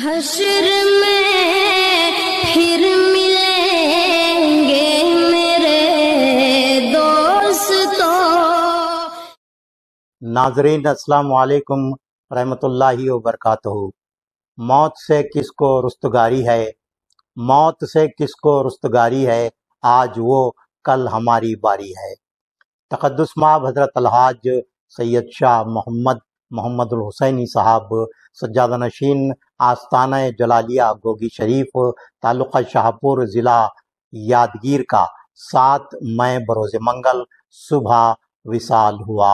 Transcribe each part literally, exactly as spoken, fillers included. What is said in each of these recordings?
حشر میں پھر ملیں گے میرے دوستو۔ ناظرین السلام علیکم رحمۃ اللہ وبرکاتہ۔ موت سے کس کو رستگاری ہے، موت سے کس کو رستگاری ہے، آج وہ کل ہماری باری ہے۔ تقدس مآب حضرت الحاج سید شاہ محمد محمد الحسینی صاحب سجادہ نشین آستانہ جلالیہ گوگی شریف تعلقہ شاہپور ضلع یادگیر کا سات مئی بروز منگل صبح وصال ہوا۔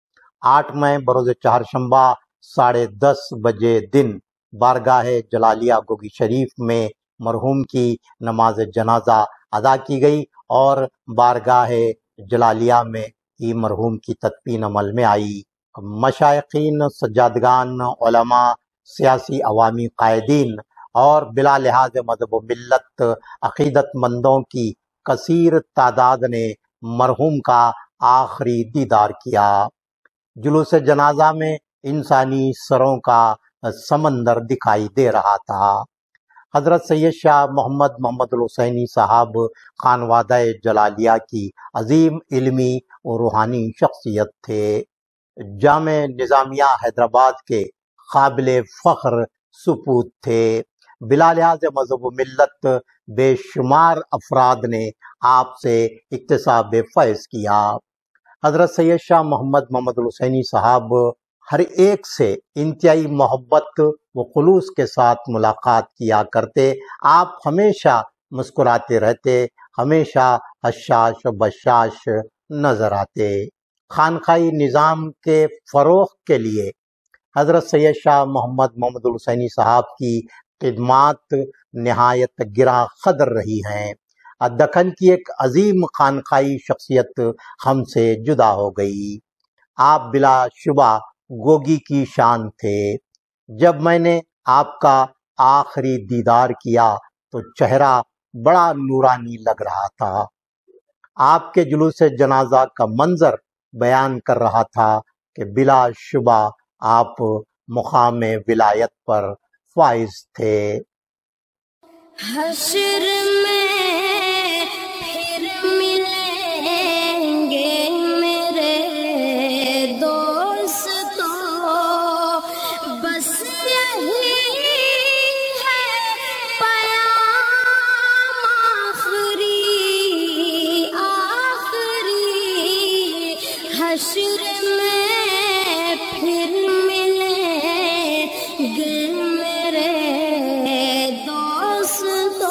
آٹھ مئی بروز چہارشنبہ ساڑھے دس بجے دن بارگاہ جلالیہ گوگی شریف میں مرحوم کی نماز جنازہ ادا کی گئی اور بارگاہ جلالیہ میں ہی مرحوم کی تدفین عمل میں آئی۔ مشائقین، سجادگان، علماء، سیاسی عوامی قائدین اور بلا لحاظ مذہب و ملت عقیدت مندوں کی کثیر تعداد نے مرحوم کا آخری دیدار کیا۔ جلوس جنازہ میں انسانی سروں کا سمندر دکھائی دے رہا تھا۔ حضرت سید شاہ محمد محمد الحسینی صاحب خانوادہ جلالیہ کی عظیم علمی و روحانی شخصیت تھے۔ جامع نظامیہ حیدرآباد کے قابل فخر سپوت تھے۔ بلا لحاظ مذہب و ملت بے شمار افراد نے آپ سے اکتساب فیض کیا۔ حضرت سید شاہ محمد محمد الحسینی صاحب ہر ایک سے انتہائی محبت و خلوص کے ساتھ ملاقات کیا کرتے۔ آپ ہمیشہ مسکراتے رہتے، ہمیشہ حشاش و بشاش نظر آتے۔ خانقاہی نظام کے فروغ کے لیے حضرت سید شاہ محمد محمد الحسینی صاحب کی خدمات نہایت گراں قدر رہی ہیں۔ دکن کی ایک عظیم خانقاہی شخصیت ہم سے جدا ہو گئی۔ آپ بلا شبہ گوگی کی شان تھے۔ جب میں نے آپ کا آخری دیدار کیا تو چہرہ بڑا نورانی لگ رہا تھا۔ آپ کے جلوس جنازہ کا منظر بیان کر رہا تھا کہ بلا شبہ آپ مقام ولایت پر فائز تھے۔ حشر میں پھر ملیں گے میرے دوستو، بس یہی ہے پیام آخری آخری۔ حشر میں پھر ملیں گے میرے دوستو،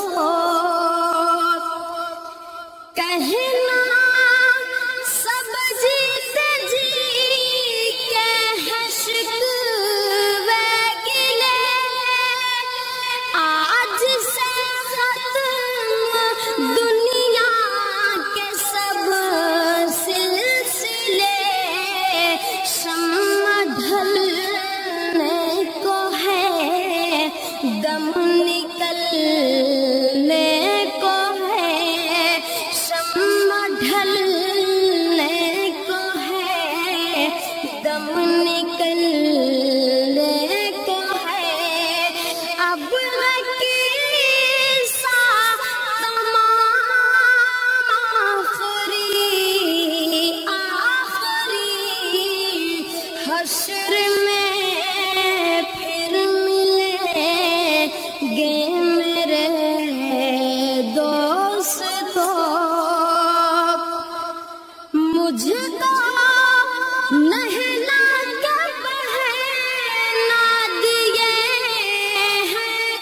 کہنا سب جیتے جی کے حشر وے گلے، آج سے ختم دنیا کے سب سلسلے، شمع ڈھلنے کو ہے دم نکلنے کو ہے، شمع ڈھلنے کو ہے دم نکلنے کو ہے، اب کیسا تمام آخری آخری۔ حشر میں پھر ملیں گے میرے دوستو، مجھ کو نہلا کے پہنا دیے ہیں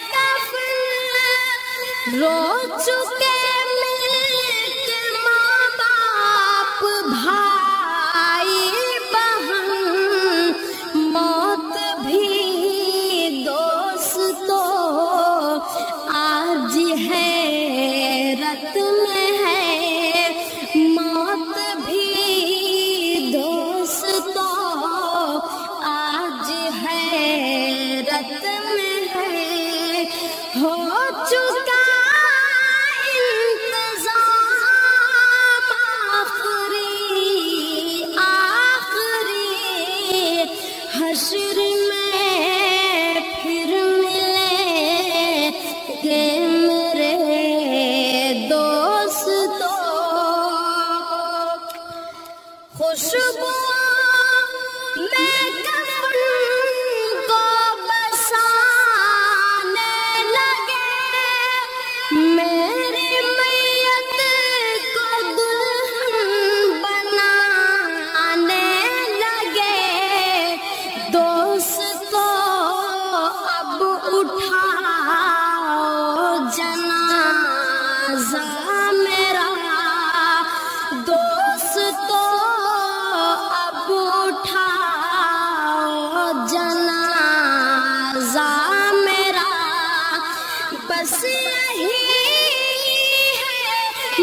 کفن، رو چکے مل کے ماں باپ بھائی بہن، موت بھی دوستو آج حیرت میں ہے، موت بھی دوستو آج حیرت میں ہے، ہو چکا انتظام آخری آخری۔ حشر میں پھر ملیں अब उठाओ जनाजा मेरा, दोस्तों अब उठाओ जनाजा मेरा। बस यही है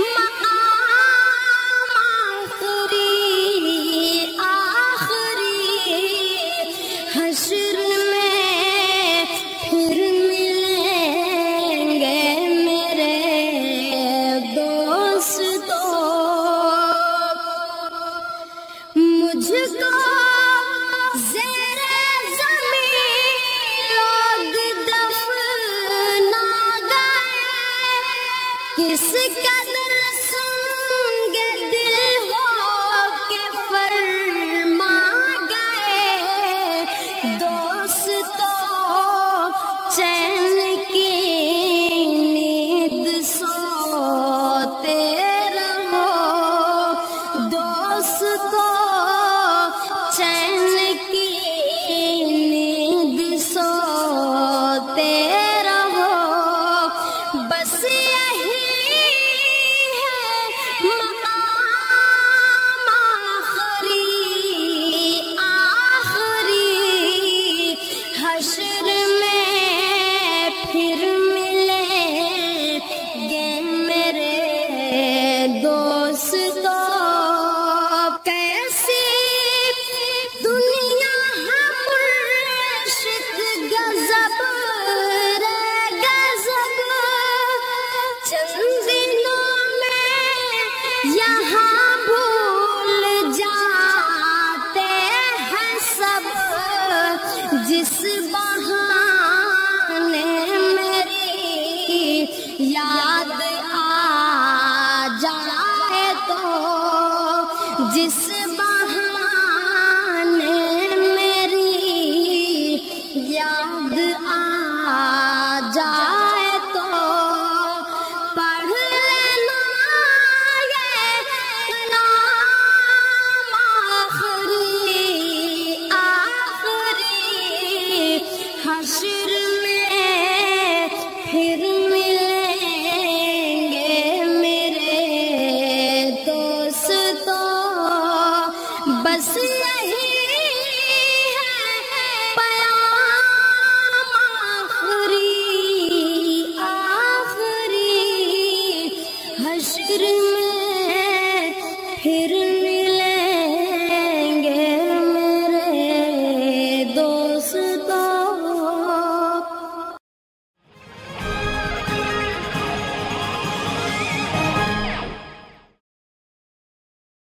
मकाम आखिरी आखिरी, हश्र में फिर मिलेंगे मेरे दोस्तों। मुझको ज़ेरे ज़मीन लोग दफना गए, किस कदर सुनगे दिल हो के फरमा गए। दोस्तों चैन की नींद सोते रहो, दोस्तों चैन की नींद सोते रहो। बस यही है मकाम आखिरी आखिरी, हश्र में फिर मिलेंगे मेरे दोस्तों। कैसी दुनिया है मुर्शिद गजब रे गजब, चंद दिनों में यहाँ भूल जाते हैं सब। जिस बहाने मेरी याद आ जाए तो, जिस बहाने मेरी याद आ जाए तो, पढ़ लेना ये कलाम आखिरी आखिरी, हश्र में फिर मिलेंगे मेरे दोस्तों। बस